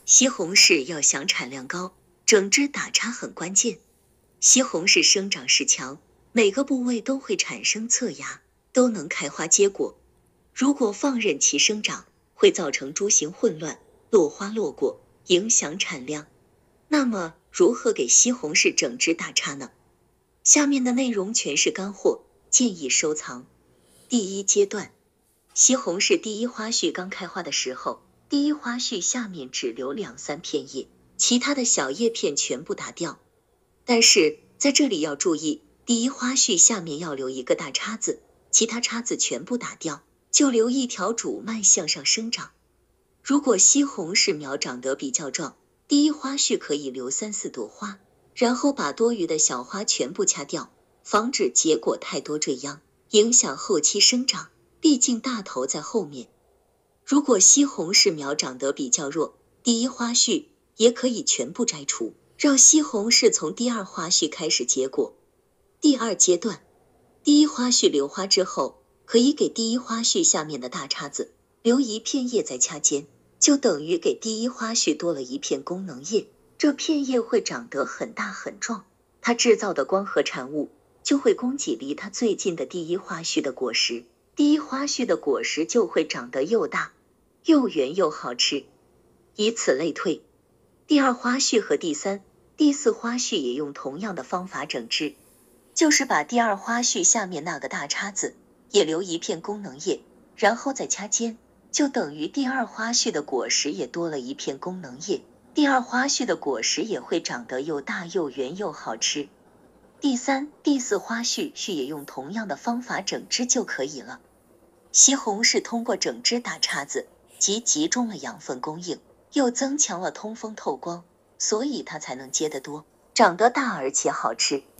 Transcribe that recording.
西红柿要想产量高，整枝打杈很关键。西红柿生长势强，每个部位都会产生侧芽，都能开花结果。如果放任其生长，会造成株形混乱、落花落果，影响产量。那么，如何给西红柿整枝打杈呢？下面的内容全是干货，建议收藏。第一阶段，西红柿第一花序刚开花的时候，第一花序下面只留2-3片叶，其他的小叶片全部打掉。但是在这里要注意，第一花序下面要留一个大叉子，其他叉子全部打掉，就留一条主蔓向上生长。如果西红柿苗长得比较壮，第一花序可以留3-4朵花，然后把多余的小花全部掐掉，防止结果太多坠秧，影响后期生长，毕竟大头在后面。如果西红柿苗长得比较弱，第一花序也可以全部摘除，让西红柿从第二花序开始结果。第二阶段，第一花序留花之后，可以给第一花序下面的大叉子留一片叶再掐尖，就等于给第一花序多了一片功能叶，这片叶会长得很大很壮，它制造的光合产物就会供给离它最近的第一花序的果实，第一花序的果实就会长得又大又圆又好吃。以此类推，第二花序和第三、第四花序也用同样的方法整枝，就是把第二花序下面那个大叉子也留一片功能叶，然后再掐尖，就等于第二花序的果实也多了一片功能叶，第二花序的果实也会长得又大又圆又好吃。第三、第四花序也用同样的方法整枝就可以了。西红柿通过整枝打叉子，既集中了养分供应，又增强了通风透光，所以它才能结得多，长得大而且好吃。